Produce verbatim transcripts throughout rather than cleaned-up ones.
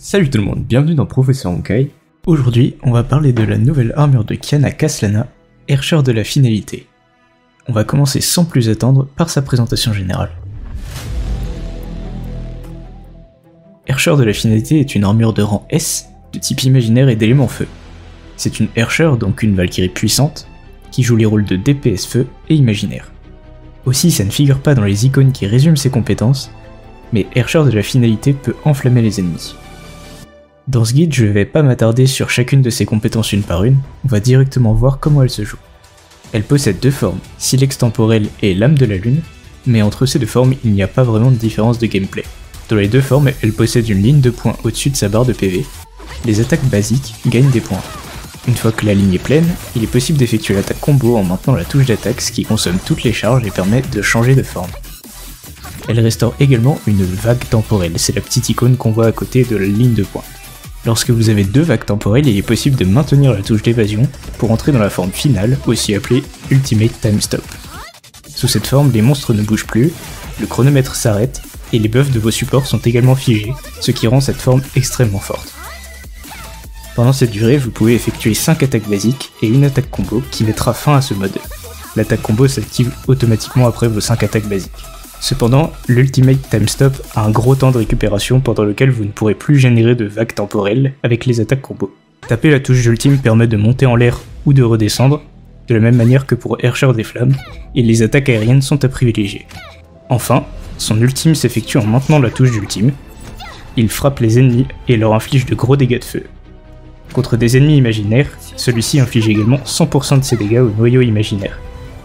Salut tout le monde, bienvenue dans Professeur Honkai. Aujourd'hui, on va parler de la nouvelle armure de Qiyana Kastlana, Herscheur de la finalité. On va commencer sans plus attendre par sa présentation générale. Herscheur de la finalité est une armure de rang S, de type imaginaire et d'élément feu. C'est une Herscheur, donc une Valkyrie puissante, qui joue les rôles de D P S feu et imaginaire. Aussi, ça ne figure pas dans les icônes qui résument ses compétences, mais Herscheur de la finalité peut enflammer les ennemis. Dans ce guide, je vais pas m'attarder sur chacune de ses compétences une par une, on va directement voir comment elle se joue. Elle possède deux formes, Silex temporel et Lame de la Lune, mais entre ces deux formes, il n'y a pas vraiment de différence de gameplay. Dans les deux formes, elle possède une ligne de points au-dessus de sa barre de P V. Les attaques basiques gagnent des points. Une fois que la ligne est pleine, il est possible d'effectuer l'attaque combo en maintenant la touche d'attaque, ce qui consomme toutes les charges et permet de changer de forme. Elle restaure également une vague temporelle, c'est la petite icône qu'on voit à côté de la ligne de points. Lorsque vous avez deux vagues temporelles, il est possible de maintenir la touche d'évasion pour entrer dans la forme finale, aussi appelée Ultimate Time Stop. Sous cette forme, les monstres ne bougent plus, le chronomètre s'arrête, et les buffs de vos supports sont également figés, ce qui rend cette forme extrêmement forte. Pendant cette durée, vous pouvez effectuer cinq attaques basiques et une attaque combo qui mettra fin à ce mode. L'attaque combo s'active automatiquement après vos cinq attaques basiques. Cependant, l'Ultimate Time Stop a un gros temps de récupération pendant lequel vous ne pourrez plus générer de vagues temporelles avec les attaques combo. Taper la touche d'ultime permet de monter en l'air ou de redescendre, de la même manière que pour Herscheur des Flammes, et les attaques aériennes sont à privilégier. Enfin, son ultime s'effectue en maintenant la touche d'ultime. Il frappe les ennemis et leur inflige de gros dégâts de feu. Contre des ennemis imaginaires, celui-ci inflige également cent pour cent de ses dégâts au noyau imaginaire.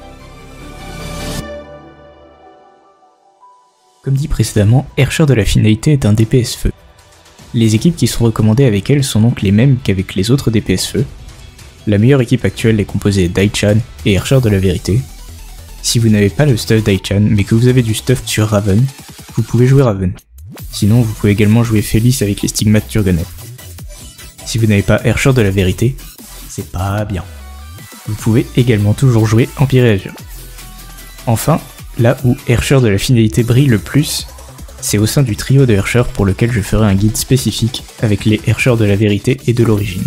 Comme dit précédemment, Herscheur de la finalité est un D P S feu. Les équipes qui sont recommandées avec elle sont donc les mêmes qu'avec les autres D P S feu. La meilleure équipe actuelle est composée d'Aichan et Herscheur de la vérité. Si vous n'avez pas le stuff d'Aichan mais que vous avez du stuff sur Raven, vous pouvez jouer Raven. Sinon vous pouvez également jouer Felice avec les stigmates Turgonet. Si vous n'avez pas Herscheur de la vérité, c'est pas bien. Vous pouvez également toujours jouer Empire et Azur. Enfin, là où Herscheur de la finalité brille le plus, c'est au sein du trio de Herscheur pour lequel je ferai un guide spécifique avec les Herscheurs de la vérité et de l'origine.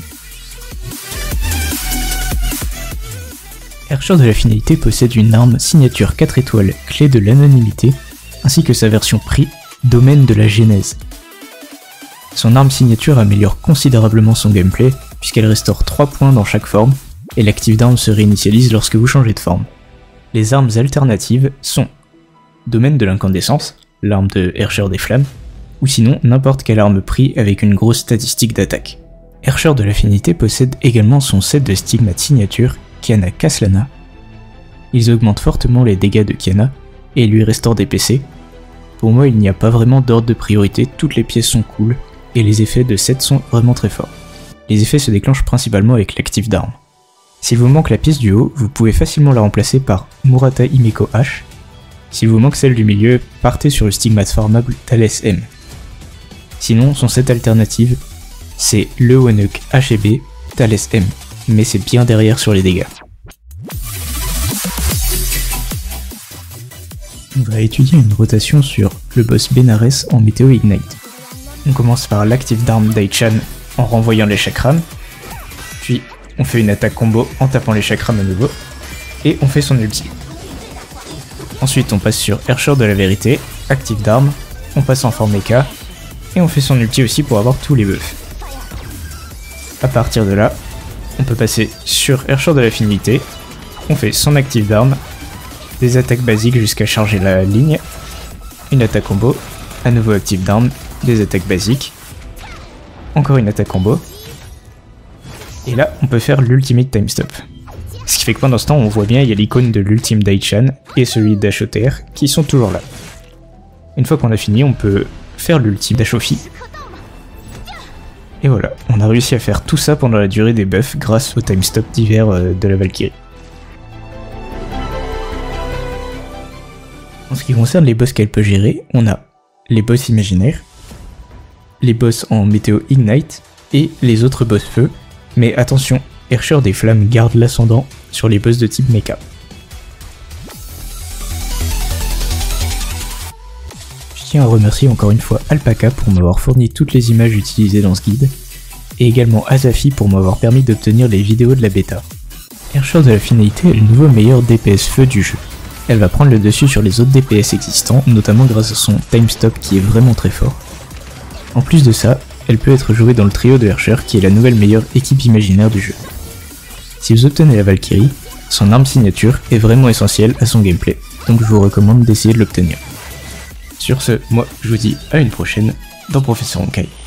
Herscheur de la finalité possède une arme signature quatre étoiles clé de l'anonymité, ainsi que sa version prix, domaine de la genèse. Son arme signature améliore considérablement son gameplay, puisqu'elle restaure trois points dans chaque forme, et l'actif d'arme se réinitialise lorsque vous changez de forme. Les armes alternatives sont Domaine de l'incandescence, l'arme de Herscheur des Flammes, ou sinon n'importe quelle arme prix avec une grosse statistique d'attaque. Herscheur de l'affinité possède également son set de stigmates signature, Qiyana Kastlana. Ils augmentent fortement les dégâts de Qiyana et lui restaurent des P C. Pour moi, il n'y a pas vraiment d'ordre de priorité, toutes les pièces sont cool, et les effets de set sont vraiment très forts. Les effets se déclenchent principalement avec l'actif d'arme. S'il vous manque la pièce du haut, vous pouvez facilement la remplacer par Murata Himeko H. S'il vous manque celle du milieu, partez sur le stigmate farmable Thales M. Sinon, son set alternative, c'est le Onuk H et B Thales M, mais c'est bien derrière sur les dégâts. On va étudier une rotation sur le boss Benares en Météo Ignite. On commence par l'actif d'arme d'Aichan en renvoyant les chakrams, puis on fait une attaque combo en tapant les chakrams à nouveau, et on fait son ulti. Ensuite on passe sur Herscheur de la vérité, actif d'arme, on passe en forme mecha, et on fait son ulti aussi pour avoir tous les buffs. A partir de là, on peut passer sur Herscheur de la finalité, on fait son actif d'arme, des attaques basiques jusqu'à charger la ligne, une attaque combo, à nouveau actif d'arme, des attaques basiques, encore une attaque combo, et là on peut faire l'Ultimate Time Stop. Ce qui fait que pendant ce temps on voit bien il y a l'icône de l'ultime d'Aichan et celui d'Ashoter qui sont toujours là. Une fois qu'on a fini on peut faire l'ultime d'Ashofi. Et voilà, on a réussi à faire tout ça pendant la durée des buffs grâce au time stop d'hiver de la Valkyrie. En ce qui concerne les boss qu'elle peut gérer, on a les boss imaginaires, les boss en Météo Ignite et les autres boss feu, mais attention, Herscheur des Flammes garde l'ascendant sur les boss de type mecha. Je tiens à remercier encore une fois Alpaca pour m'avoir fourni toutes les images utilisées dans ce guide, et également Asafi pour m'avoir permis d'obtenir les vidéos de la bêta. Herscheur de la finalité est le nouveau meilleur D P S feu du jeu. Elle va prendre le dessus sur les autres D P S existants, notamment grâce à son time stop qui est vraiment très fort. En plus de ça, elle peut être jouée dans le trio de Herscheur qui est la nouvelle meilleure équipe imaginaire du jeu. Si vous obtenez la Valkyrie, son arme signature est vraiment essentielle à son gameplay, donc je vous recommande d'essayer de l'obtenir. Sur ce, moi je vous dis à une prochaine dans Professeur Honkai.